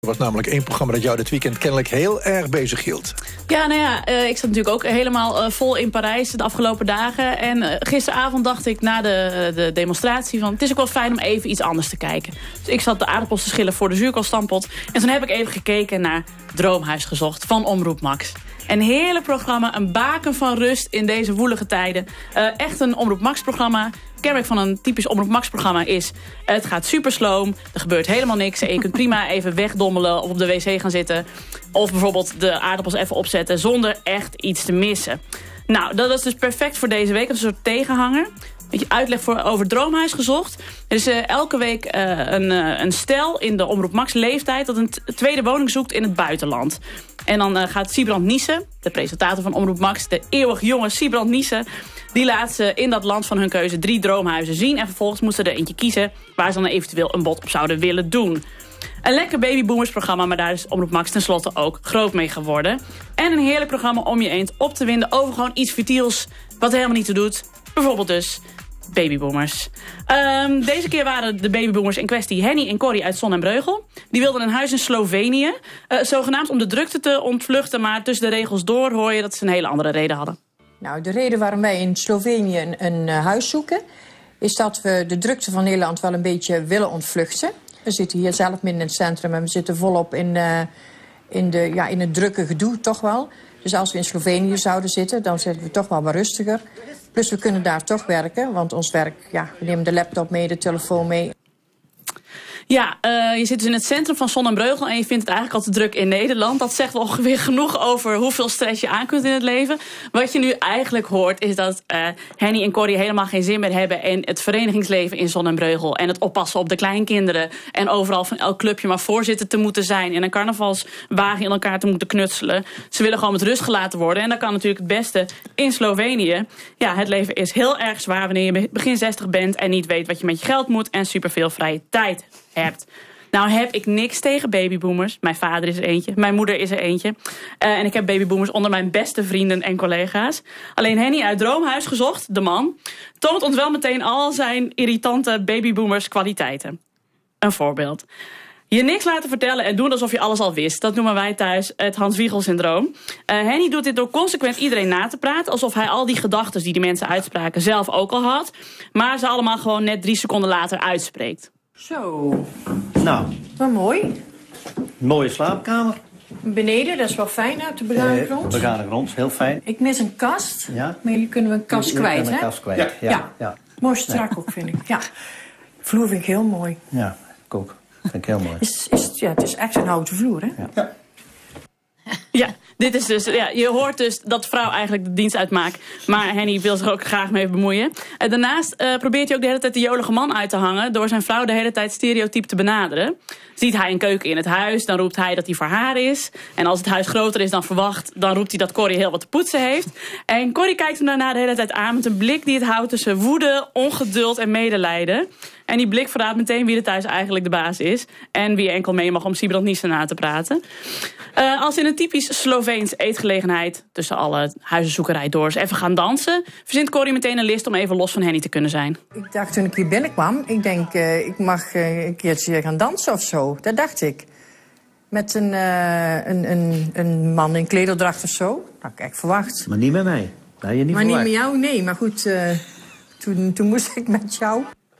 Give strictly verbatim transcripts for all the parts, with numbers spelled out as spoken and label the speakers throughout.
Speaker 1: Er was namelijk één programma dat jou dit weekend kennelijk heel erg bezig hield.
Speaker 2: Ja, nou ja, uh, ik zat natuurlijk ook helemaal uh, vol in Parijs de afgelopen dagen. En uh, gisteravond dacht ik na de, de demonstratie van... het is ook wel fijn om even iets anders te kijken. Dus ik zat de aardappels te schillen voor de zuurkoolstampot. En toen heb ik even gekeken naar Droomhuis Gezocht van Omroep Max. Een heerlijk programma, een baken van rust in deze woelige tijden. Uh, echt een Omroep Max programma. Kenmerk van een typisch Omroep Max programma is... het gaat super sloom, er gebeurt helemaal niks... en je kunt prima even wegdommelen of op de wc gaan zitten... of bijvoorbeeld de aardappels even opzetten... zonder echt iets te missen. Nou, dat is dus perfect voor deze week. Dat is een soort tegenhanger. Een beetje uitleg voor, over Droomhuis Gezocht. Er is uh, elke week uh, een, uh, een stel in de Omroep Max leeftijd... dat een tweede woning zoekt in het buitenland. En dan uh, gaat Siebrand Niesen, de presentator van Omroep Max... de eeuwig jonge Siebrand Niesen... die laat ze in dat land van hun keuze drie droomhuizen zien... en vervolgens moeten ze er eentje kiezen... waar ze dan eventueel een bod op zouden willen doen. Een lekker babyboomersprogramma, maar daar is Omroep Max tenslotte ook groot mee geworden. En een heerlijk programma om je eens op te winden over gewoon iets futiels... wat er helemaal niet toe doet. Bijvoorbeeld dus babyboomers. Um, deze keer waren de babyboomers in kwestie Henny en Corrie uit Zon en Breugel. Die wilden een huis in Slovenië. Uh, zogenaamd om de drukte te ontvluchten, maar tussen de regels door hoor je dat ze een hele andere reden hadden.
Speaker 3: Nou, de reden waarom wij in Slovenië een, een uh, huis zoeken... is dat we de drukte van Nederland wel een beetje willen ontvluchten. We zitten hier zelf midden in het centrum en we zitten volop in, uh, in, de, ja, in het drukke gedoe, toch wel. Dus als we in Slovenië zouden zitten, dan zitten we toch wel wat rustiger. Plus we kunnen daar toch werken, want ons werk, ja, we nemen de laptop mee, de telefoon mee.
Speaker 2: Ja, uh, je zit dus in het centrum van Zon en Breugel en je vindt het eigenlijk al te druk in Nederland. Dat zegt wel ongeveer genoeg over hoeveel stress je aan kunt in het leven. Wat je nu eigenlijk hoort is dat uh, Henny en Corrie helemaal geen zin meer hebben in het verenigingsleven in Zon en Breugel. En het oppassen op de kleinkinderen. En overal van elk clubje maar voorzitter te moeten zijn. En een carnavalswagen in elkaar te moeten knutselen. Ze willen gewoon met rust gelaten worden. En dat kan natuurlijk het beste in Slovenië. Ja, het leven is heel erg zwaar wanneer je begin zestig bent en niet weet wat je met je geld moet. En superveel vrije tijd hebt. Nou heb ik niks tegen babyboomers. Mijn vader is er eentje. Mijn moeder is er eentje. Uh, en ik heb babyboomers onder mijn beste vrienden en collega's. Alleen Henny uit Droomhuis Gezocht, de man, toont ons wel meteen al zijn irritante babyboomers kwaliteiten. Een voorbeeld. Je niks laten vertellen en doen alsof je alles al wist. Dat noemen wij thuis het Hans Wiegel-syndroom. Uh, Henny doet dit door consequent iedereen na te praten... alsof hij al die gedachten die die mensen uitspraken zelf ook al had... maar ze allemaal gewoon net drie seconden later uitspreekt.
Speaker 3: Zo.
Speaker 4: Nou.
Speaker 3: Wat mooi.
Speaker 4: Mooie slaapkamer.
Speaker 3: Beneden, dat is wel fijn uit de begane grond.
Speaker 4: Uh, begane grond, heel fijn.
Speaker 3: Ik mis een kast.
Speaker 4: Ja.
Speaker 3: Maar jullie kunnen een kast
Speaker 4: Je, je
Speaker 3: kwijt, hè?
Speaker 4: een kast kwijt,
Speaker 3: ja.
Speaker 4: ja.
Speaker 3: ja.
Speaker 4: ja.
Speaker 3: Mooi strak nee. ook, vind ik. Ja. Vloer vind ik heel mooi.
Speaker 4: Ja, ik ook. Vind ik heel mooi.
Speaker 3: Is, is, ja, het is echt een houten vloer, hè?
Speaker 4: Ja. ja.
Speaker 2: Ja, dit is dus, ja, je hoort dus dat vrouw eigenlijk de dienst uitmaakt. Maar Henny wil zich ook graag mee bemoeien. En daarnaast uh, probeert hij ook de hele tijd de jolige man uit te hangen... door zijn vrouw de hele tijd stereotyp te benaderen. Ziet hij een keuken in het huis, dan roept hij dat hij voor haar is. En als het huis groter is dan verwacht... dan roept hij dat Corrie heel wat te poetsen heeft. En Corrie kijkt hem daarna de hele tijd aan... met een blik die het houdt tussen woede, ongeduld en medelijden. En die blik verraadt meteen wie er thuis eigenlijk de baas is... en wie enkel mee mag om Siebrand Niesen na te praten. Uh, als in een typisch Sloveens eetgelegenheid... tussen alle huizenzoekerij door eens even gaan dansen... verzint Corrie meteen een list om even los van Henny te kunnen zijn.
Speaker 3: Ik dacht toen ik hier binnenkwam... ik denk, uh, ik mag uh, een keertje gaan dansen of zo. Dat dacht ik. Met een, uh, een, een, een man in klederdracht of zo. Dat had ik echt verwacht.
Speaker 4: Maar niet met mij. Dat had je niet
Speaker 3: maar
Speaker 4: verwacht.
Speaker 3: niet met jou, nee. Maar goed, uh, toen, toen moest ik met jou...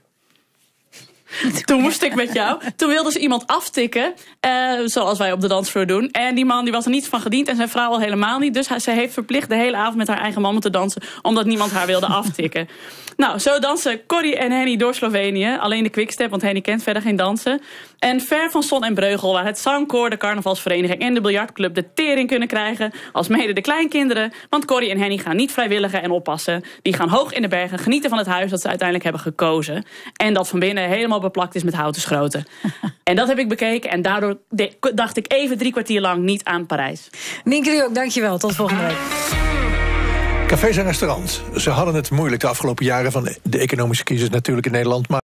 Speaker 2: Toen moest ik met jou. Toen wilde ze iemand aftikken, uh, zoals wij op de dansvloer doen. En die man die was er niet van gediend en zijn vrouw al helemaal niet. Dus ze heeft verplicht de hele avond met haar eigen man moeten dansen... omdat niemand haar wilde aftikken. Nou, zo dansen Corrie en Henny door Slovenië. Alleen de quickstep, want Henny kent verder geen dansen. En ver van Zon en Breugel, waar het zangkoor, de carnavalsvereniging... en de biljartclub de tering kunnen krijgen, als mede de kleinkinderen. Want Corrie en Henny gaan niet vrijwilligen en oppassen. Die gaan hoog in de bergen, genieten van het huis dat ze uiteindelijk hebben gekozen. En dat van binnen helemaal beplakt is met houten schroten. En dat heb ik bekeken en daardoor dacht ik even drie kwartier lang niet aan Parijs.
Speaker 5: Nienke ook, dankjewel. Tot volgende week.
Speaker 1: Cafés en restaurants. Ze hadden het moeilijk de afgelopen jaren van de economische crisis natuurlijk in Nederland. Maar